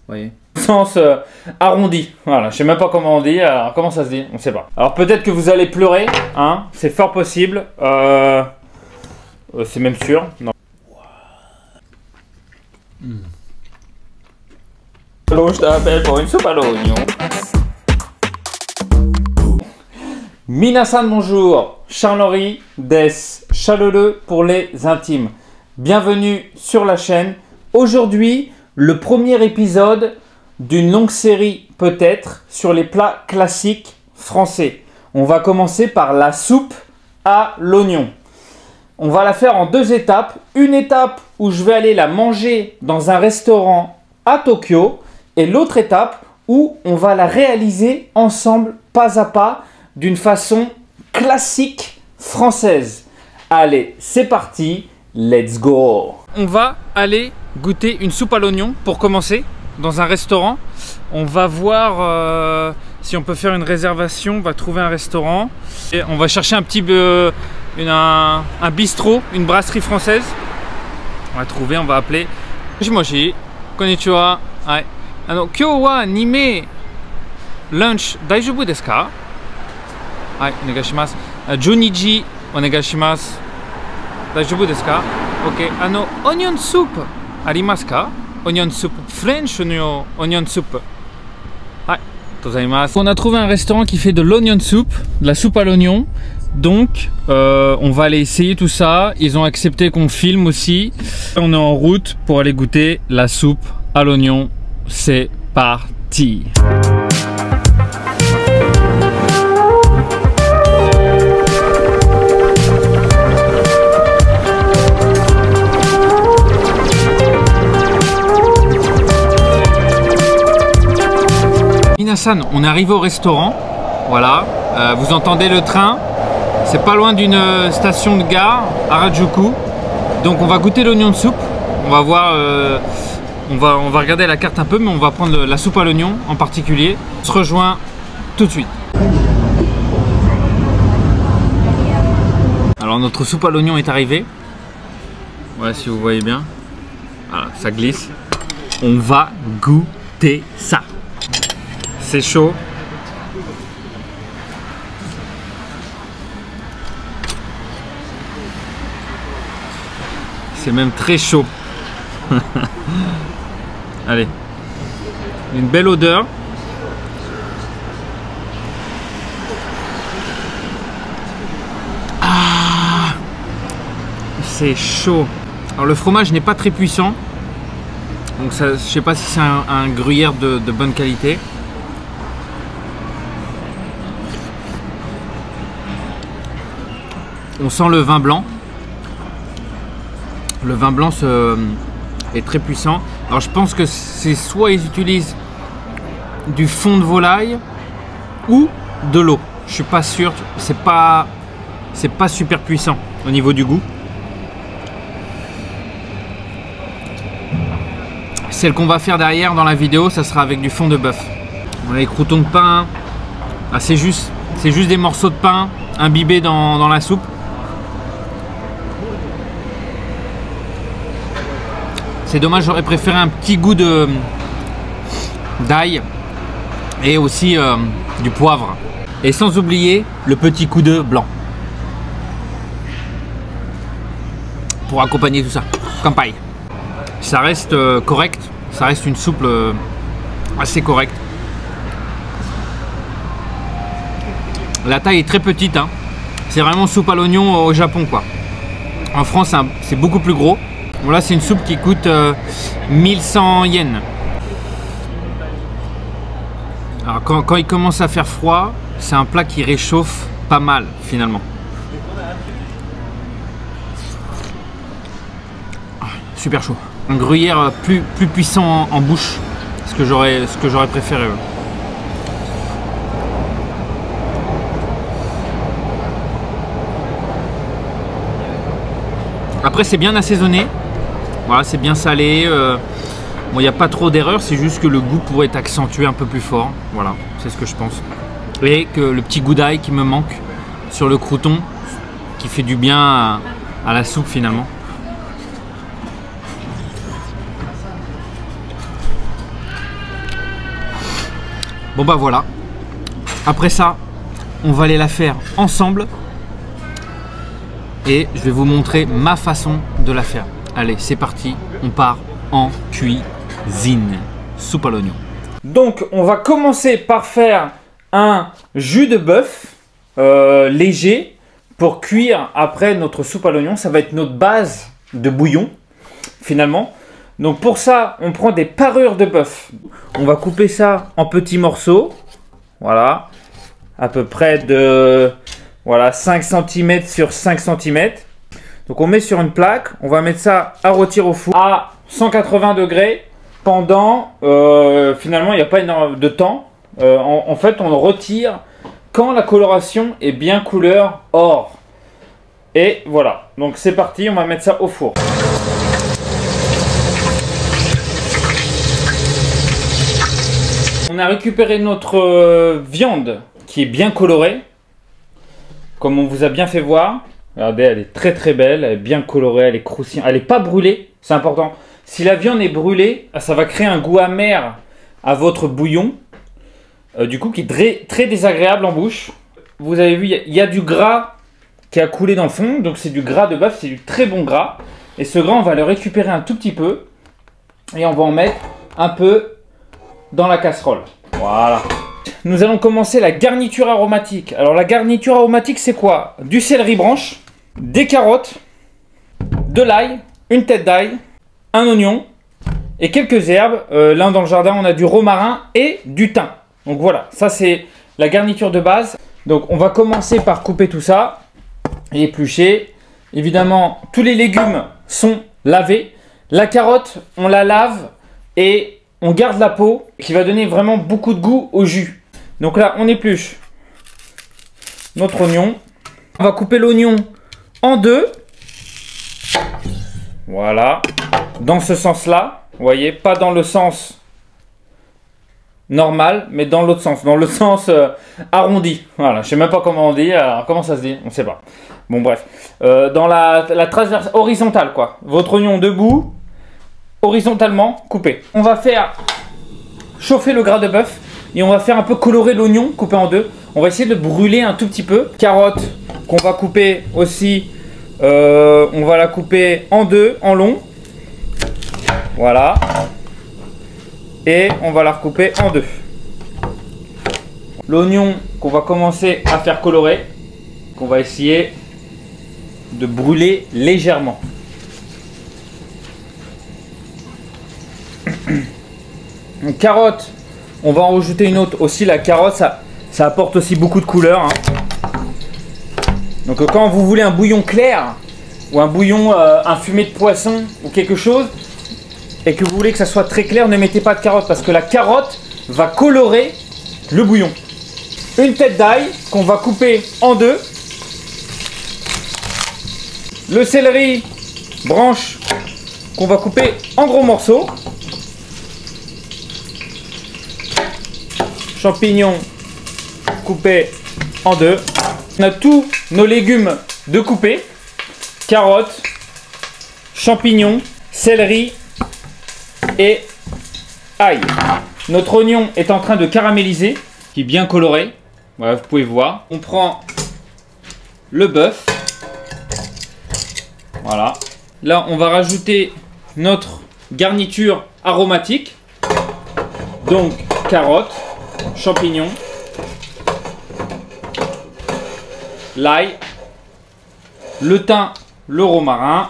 voyez. Sens arrondi. Voilà, je sais même pas comment on dit. Alors, comment ça se dit? On sait pas. Alors, peut-être que vous allez pleurer, hein. C'est fort possible. C'est même sûr. Non. Allô, je t'appelle pour une soupe à l'oignon. Minasan, bonjour. Charles-Henri des Chaleureux pour les intimes. Bienvenue sur la chaîne. Aujourd'hui, le premier épisode d'une longue série peut-être sur les plats classiques français. On va commencer par la soupe à l'oignon. On va la faire en deux étapes. Une étape où je vais aller la manger dans un restaurant à Tokyo et l'autre étape où on va la réaliser ensemble, pas à pas, d'une façon classique française. Allez, c'est parti, let's go! On va aller goûter une soupe à l'oignon pour commencer dans un restaurant. On va voir si on peut faire une réservation. On va trouver un restaurant et on va chercher un petit un bistrot, une brasserie française. On va trouver, on va appeler. Moshi, konnichiwa. Ouais. Kyou wa nime lunch daijoubu desu ka? Ouais, onegaishimasu. 12時お願いします。大丈夫ですか? OK. Onion soup ありますか? Onion soup. French no onion soup. Ouais. On a trouvé un restaurant qui fait de l'onion soup, de la soupe à l'oignon. Donc, on va aller essayer tout ça. Ils ont accepté qu'on filme aussi. On est en route pour aller goûter la soupe à l'oignon. C'est parti. Minasan, on est arrivé au restaurant. Voilà, vous entendez le train. C'est pas loin d'une station de gare, Harajuku. Donc on va goûter l'onion soup. On va voir, on va regarder la carte un peu, mais on va prendre la soupe à l'oignon en particulier. On se rejoint tout de suite. Alors notre soupe à l'oignon est arrivée. Voilà, si vous voyez bien. Voilà, ça glisse. On va goûter ça. C'est chaud. C'est même très chaud. Allez. Une belle odeur. Ah, c'est chaud. Alors le fromage n'est pas très puissant. Donc ça, je sais pas si c'est un gruyère de bonne qualité. On sent le vin blanc. Le vin blanc est très puissant. Alors je pense que c'est soit ils utilisent du fond de volaille ou de l'eau. Je suis pas sûr. C'est pas super puissant au niveau du goût. Celle qu'on va faire derrière dans la vidéo, ça sera avec du fond de bœuf. On a les croûtons de pain. Ah, c'est juste des morceaux de pain imbibés dans la soupe. C'est dommage, j'aurais préféré un petit goût d'ail et aussi du poivre. Et sans oublier le petit coup de blanc. Pour accompagner tout ça. Kampai. Ça reste correct, ça reste une soupe assez correcte. La taille est très petite, hein. C'est vraiment soupe à l'oignon au Japon, quoi. En France, c'est beaucoup plus gros. Bon, là, c'est une soupe qui coûte 1100 yens. Alors, quand il commence à faire froid, c'est un plat qui réchauffe pas mal, finalement. Super chaud. Un gruyère plus puissant en bouche, ce que j'aurais préféré. Après, c'est bien assaisonné. Voilà, c'est bien salé. Bon, il n'y a pas trop d'erreur, c'est juste que le goût pourrait être accentué un peu plus fort. Voilà, c'est ce que je pense. Et que le petit goût d'ail qui me manque sur le crouton, qui fait du bien à la soupe finalement. Bon bah voilà. Après ça, on va aller la faire ensemble. Et je vais vous montrer ma façon de la faire. Allez, c'est parti. On part en cuisine. Soupe à l'oignon. Donc, on va commencer par faire un jus de bœuf léger pour cuire après notre soupe à l'oignon. Ça va être notre base de bouillon, finalement. Donc, pour ça, on prend des parures de bœuf. On va couper ça en petits morceaux. Voilà. À peu près de 5 cm sur 5 cm. Donc, on met sur une plaque. On va mettre ça à rôtir au four à 180 degrés. Pendant, finalement, il n'y a pas énormément de temps. En fait, on le retire quand la coloration est bien couleur or. Et voilà. Donc, c'est parti. On va mettre ça au four. On a récupéré notre viande qui est bien colorée. Comme on vous a bien fait voir. Regardez, elle est très très belle. Elle est bien colorée. Elle est croustillante. Elle n'est pas brûlée. C'est important. Si la viande est brûlée, ça va créer un goût amer à votre bouillon, du coup qui est très désagréable en bouche. Vous avez vu, il y a du gras qui a coulé dans le fond, donc c'est du gras de bœuf, c'est du très bon gras. Et ce gras, on va le récupérer un tout petit peu et on va en mettre un peu dans la casserole. Voilà. Nous allons commencer la garniture aromatique. Alors la garniture aromatique, c'est quoi? Du céleri branche, des carottes, de l'ail, une tête d'ail, un oignon et quelques herbes. Là dans le jardin on a du romarin et du thym. Donc voilà, ça c'est la garniture de base. Donc on va commencer par couper tout ça et éplucher. Évidemment tous les légumes sont lavés. La carotte on la lave et on garde la peau qui va donner vraiment beaucoup de goût au jus. Donc là on épluche notre oignon. On va couper l'oignon en deux. Voilà. Dans ce sens-là, vous voyez, pas dans le sens normal, mais dans l'autre sens, dans le sens arrondi. Voilà, je sais même pas comment on dit, alors comment ça se dit, on sait pas. Bon bref, dans la transverse horizontale quoi. Votre oignon debout, horizontalement coupé. On va faire chauffer le gras de bœuf et on va faire un peu colorer l'oignon coupé en deux. On va essayer de le brûler un tout petit peu. Carotte qu'on va couper aussi, on va la couper en deux, en long. Voilà. Et on va la recouper en deux. L'oignon qu'on va commencer à faire colorer, qu'on va essayer de brûler légèrement. Une carotte, on va en rajouter une autre aussi. La carotte, ça apporte aussi beaucoup de couleur. Hein. Donc quand vous voulez un bouillon clair, ou un bouillon, un fumé de poisson, ou quelque chose, et que vous voulez que ça soit très clair, ne mettez pas de carotte parce que la carotte va colorer le bouillon. Une tête d'ail qu'on va couper en deux. Le céleri branche qu'on va couper en gros morceaux. Champignons coupés en deux. On a tous nos légumes de couper. Carottes, champignons, céleri et ail. Notre oignon est en train de caraméliser, qui est bien coloré. Voilà, vous pouvez voir. On prend le bœuf. Voilà. Là, on va rajouter notre garniture aromatique. Donc, carottes, champignons, l'ail, le thym, le romarin,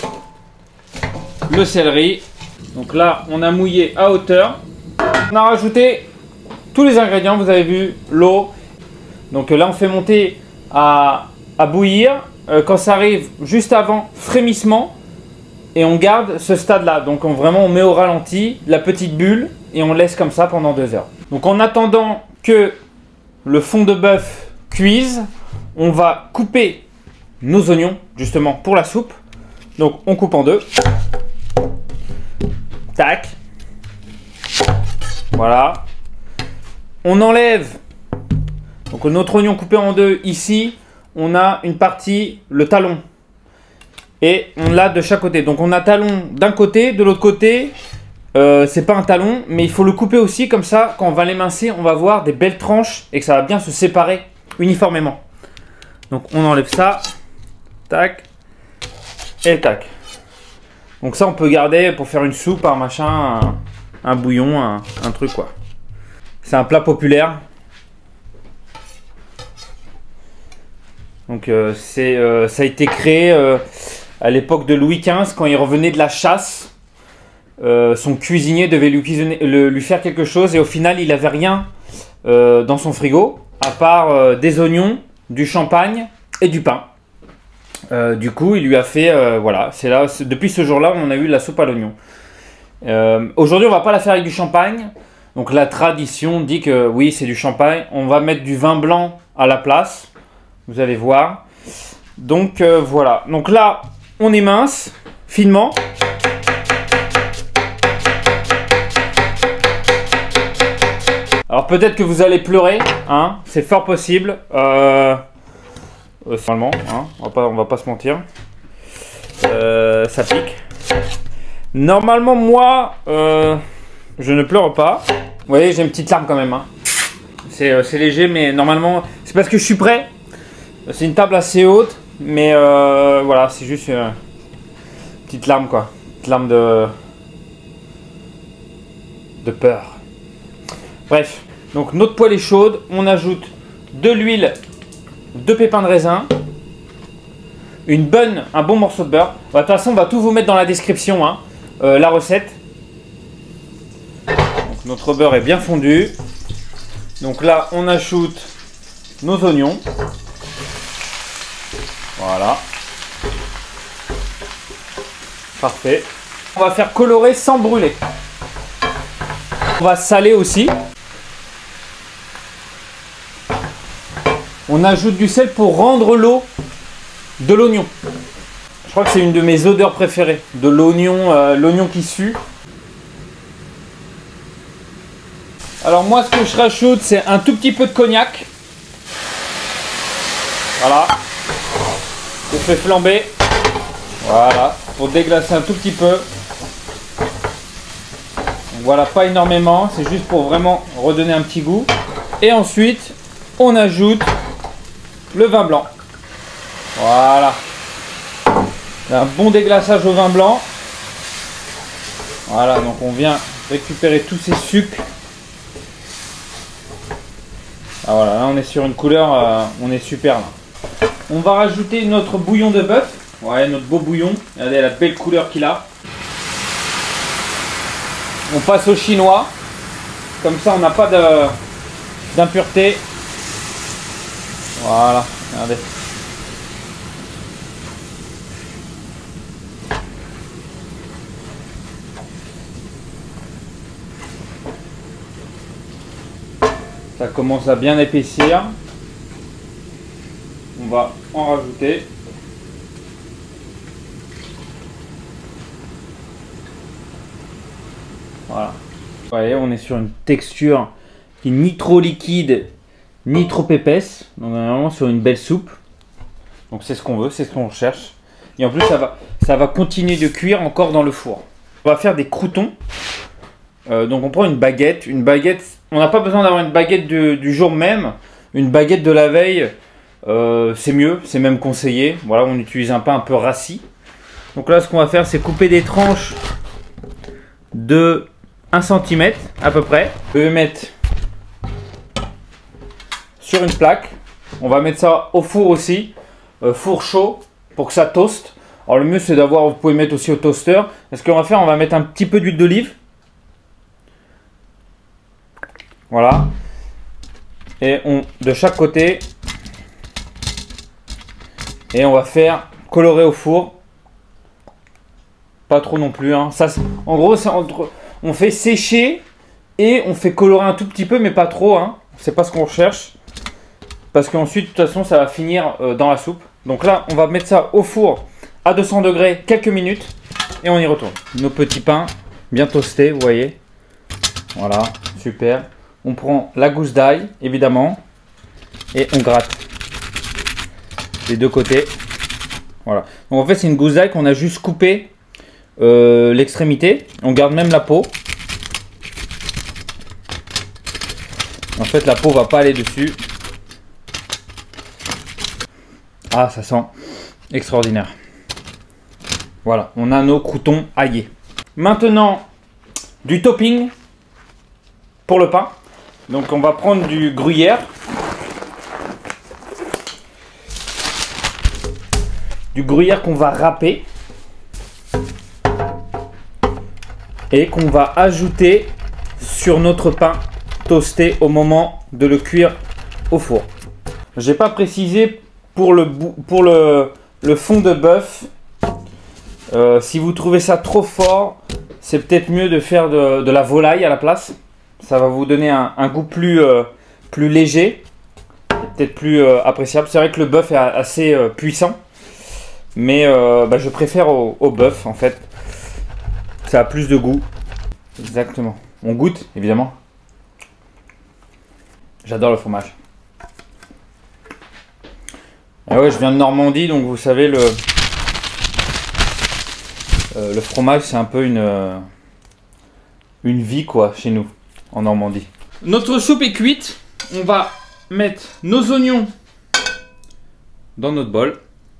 le céleri. Donc là, on a mouillé à hauteur. On a rajouté tous les ingrédients, vous avez vu, l'eau. Donc là, on fait monter à bouillir. Quand ça arrive juste avant, frémissement. Et on garde ce stade-là. Donc vraiment, on met au ralenti la petite bulle et on laisse comme ça pendant 2 heures. Donc en attendant que le fond de bœuf cuise, on va couper nos oignons, justement, pour la soupe. Donc on coupe en deux. Tac. Voilà. On enlève. Donc notre oignon coupé en deux, ici, on a une partie, le talon. Et on l'a de chaque côté. Donc on a talon d'un côté, de l'autre côté, c'est pas un talon, mais il faut le couper aussi, comme ça, quand on va l'émincer, on va voir des belles tranches et que ça va bien se séparer uniformément. Donc on enlève ça, tac, et tac. Donc ça on peut garder pour faire une soupe, un machin, un bouillon, un truc quoi. C'est un plat populaire. Donc ça a été créé à l'époque de Louis XV, quand il revenait de la chasse. Son cuisinier devait lui faire quelque chose et au final il n'avait rien dans son frigo à part des oignons, du champagne et du pain. Du coup il lui a fait voilà, c'est là, depuis ce jour là on a eu la soupe à l'oignon. Aujourd'hui on va pas la faire avec du champagne, donc la tradition dit que oui c'est du champagne, on va mettre du vin blanc à la place, vous allez voir. Donc voilà, donc là on émince finement. Alors peut-être que vous allez pleurer, hein, c'est fort possible. Normalement, hein, on va pas se mentir. Ça pique. Normalement, moi, je ne pleure pas. Vous voyez, j'ai une petite larme quand même. Hein. C'est léger, mais normalement, c'est parce que je suis prêt. C'est une table assez haute, mais voilà, c'est juste une petite larme, quoi. Une petite larme de peur. Bref, donc notre poêle est chaude, on ajoute de l'huile, 2 pépins de raisin, un bon morceau de beurre. De toute façon, on va tout vous mettre dans la description, hein, la recette. Donc, notre beurre est bien fondu. Donc là, on ajoute nos oignons. Voilà. Parfait. On va faire colorer sans brûler. On va saler aussi. On ajoute du sel pour rendre l'eau de l'oignon. Je crois que c'est une de mes odeurs préférées, de l'oignon, l'oignon qui sue. Alors moi, ce que je rajoute, c'est un tout petit peu de cognac. Voilà. Je fais flamber. Voilà, pour déglacer un tout petit peu. Voilà, pas énormément, c'est juste pour vraiment redonner un petit goût. Et ensuite, on ajoute le vin blanc. Voilà. Un bon déglaçage au vin blanc. Voilà, donc on vient récupérer tous ces sucres. Ah voilà, là on est sur une couleur, on est super là. On va rajouter notre bouillon de bœuf. Ouais, notre beau bouillon. Regardez la belle couleur qu'il a. On passe au chinois. Comme ça on n'a pas d'impureté. Voilà, regardez. Ça commence à bien épaissir. On va en rajouter. Voilà. Vous voyez, on est sur une texture qui n'est ni trop liquide ni trop épaisse. Donc on est vraiment sur une belle soupe. Donc c'est ce qu'on veut, c'est ce qu'on cherche. Et en plus ça va continuer de cuire encore dans le four. On va faire des croûtons. Donc on prend une baguette. Une baguette, on n'a pas besoin d'avoir une baguette du jour même. Une baguette de la veille, c'est mieux, c'est même conseillé. Voilà, on utilise un pain un peu rassis. Donc là ce qu'on va faire, c'est couper des tranches de 1 cm à peu près. Je vais mettre sur une plaque. On va mettre ça au four aussi, four chaud pour que ça toaste. Alors le mieux c'est d'avoir, vous pouvez mettre aussi au toaster. Et ce qu'on va faire, on va mettre un petit peu d'huile d'olive. Voilà. Et de chaque côté. Et on va faire colorer au four. Pas trop non plus. Hein. Ça, en gros, on fait sécher et on fait colorer un tout petit peu, mais pas trop. Hein. C'est pas ce qu'on recherche. Parce qu'ensuite, de toute façon, ça va finir dans la soupe. Donc là, on va mettre ça au four à 200 degrés quelques minutes. Et on y retourne. Nos petits pains bien toastés, vous voyez. Voilà, super. On prend la gousse d'ail, évidemment. Et on gratte les deux côtés. Voilà. Donc en fait, c'est une gousse d'ail qu'on a juste coupée l'extrémité. On garde même la peau. En fait, la peau va pas aller dessus. Ah, ça sent extraordinaire. Voilà, on a nos croûtons aillés. Maintenant, du topping pour le pain. Donc, on va prendre du gruyère. Du gruyère qu'on va râper. Et qu'on va ajouter sur notre pain toasté au moment de le cuire au four. J'ai pas précisé pour le fond de bœuf. Si vous trouvez ça trop fort, c'est peut-être mieux de faire de la volaille à la place. Ça va vous donner un goût plus léger, peut-être plus appréciable. C'est vrai que le bœuf est assez puissant, mais je préfère au bœuf en fait. Ça a plus de goût. Exactement. On goûte évidemment. J'adore le fromage. Ah ouais, je viens de Normandie, donc vous savez le fromage, c'est un peu une vie quoi chez nous en Normandie. Notre soupe est cuite. On va mettre nos oignons dans notre bol.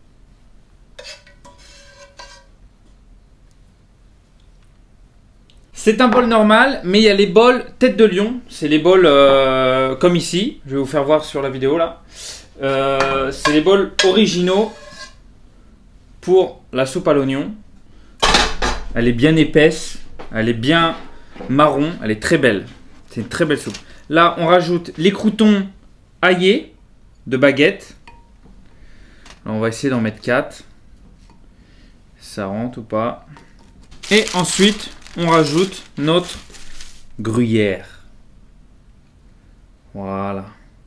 C'est un bol normal, mais il y a les bols tête de lion. C'est les bols comme ici. Je vais vous faire voir sur la vidéo là. C'est les bols originaux pour la soupe à l'oignon. Elle est bien épaisse, elle est bien marron, elle est très belle. C'est une très belle soupe. Là, on rajoute les croûtons aillés de baguette. Là, on va essayer d'en mettre 4. Ça rentre ou pas. Et ensuite, on rajoute notre gruyère. Voilà.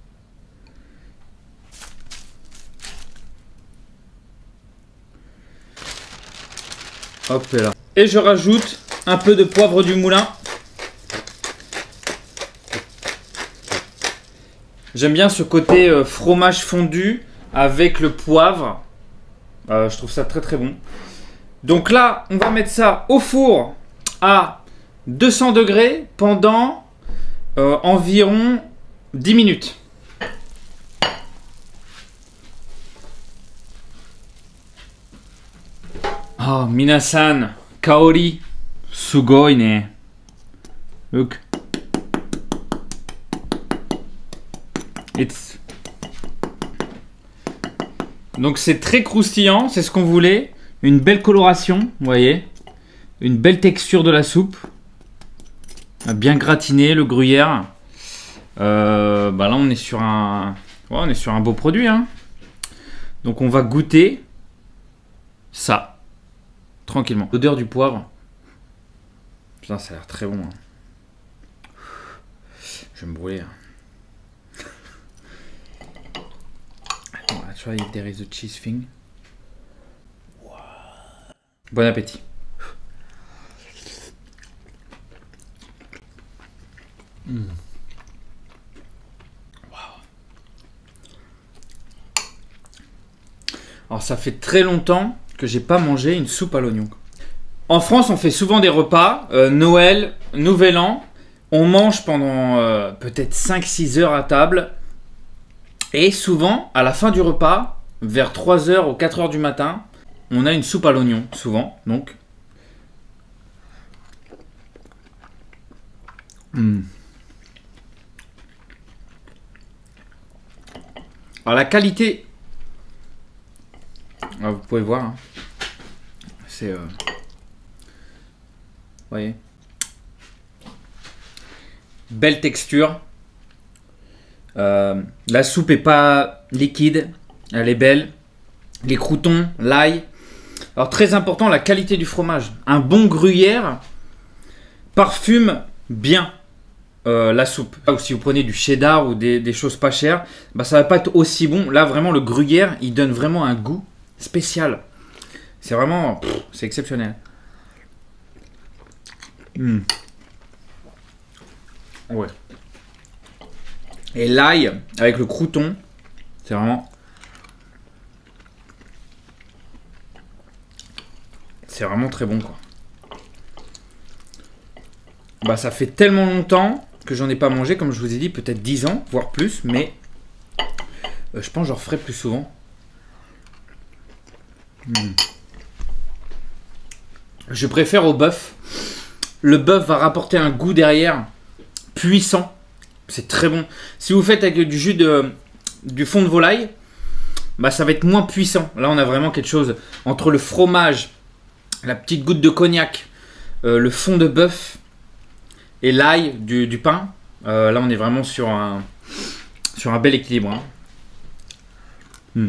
Hop là. Et je rajoute un peu de poivre du moulin. J'aime bien ce côté fromage fondu avec le poivre. Je trouve ça très très bon. Donc là, on va mettre ça au four à 200 degrés pendant environ 10 minutes. Oh, minasan, kaori, sugoi ne. Look. Donc c'est très croustillant, c'est ce qu'on voulait. Une belle coloration, vous voyez. Une belle texture de la soupe. Bien gratiné, le gruyère. Là on est sur un beau produit. Hein. Donc on va goûter ça. Tranquillement. L'odeur du poivre. Putain, ça a l'air très bon. Hein. Je vais me brûler. Hein. On va try if there is a cheese thing. Wow. Bon appétit. Wow. Alors ça fait très longtemps que j'ai pas mangé une soupe à l'oignon. En France, on fait souvent des repas, Noël, Nouvel An. On mange pendant peut-être 5-6 heures à table. Et souvent, à la fin du repas, vers 3 heures ou 4 heures du matin, on a une soupe à l'oignon, souvent. Donc, Alors la qualité, vous pouvez voir, hein. C'est, vous voyez, belle texture. La soupe est pas liquide, elle est belle. Les croûtons, l'ail. Alors très important, la qualité du fromage. Un bon gruyère parfume bien la soupe. Ou si vous prenez du cheddar ou des choses pas chères, bah ça va pas être aussi bon. Là vraiment le gruyère, il donne vraiment un goût spécial. C'est vraiment, c'est exceptionnel. Ouais. Et l'ail avec le croûton, c'est vraiment très bon quoi. Bah, ça fait tellement longtemps que j'en ai pas mangé, comme je vous ai dit, peut-être 10 ans, voire plus, mais je pense que j'en referai plus souvent. Je préfère au bœuf. Le bœuf va rapporter un goût derrière puissant. C'est très bon. Si vous faites avec du jus du fond de volaille, bah ça va être moins puissant. Là, on a vraiment quelque chose entre le fromage, la petite goutte de cognac, le fond de bœuf et l'ail du pain. Là, on est vraiment sur un bel équilibre. Hein.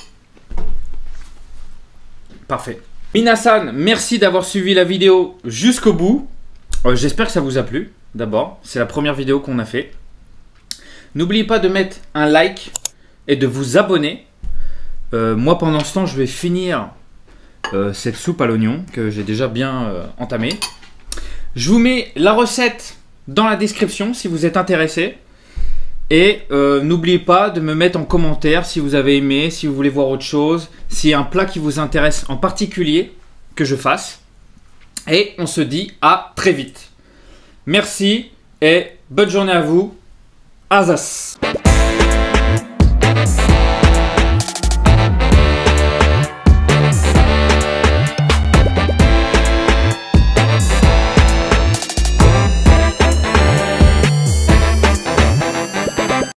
Parfait. Minasan, merci d'avoir suivi la vidéo jusqu'au bout. J'espère que ça vous a plu. D'abord, c'est la première vidéo qu'on a fait. N'oubliez pas de mettre un like et de vous abonner. Moi, pendant ce temps, je vais finir cette soupe à l'oignon que j'ai déjà bien entamée. Je vous mets la recette dans la description si vous êtes intéressé. Et n'oubliez pas de me mettre en commentaire si vous avez aimé, si vous voulez voir autre chose, s'il y a un plat qui vous intéresse en particulier que je fasse. Et on se dit à très vite. Merci et bonne journée à vous. Asas.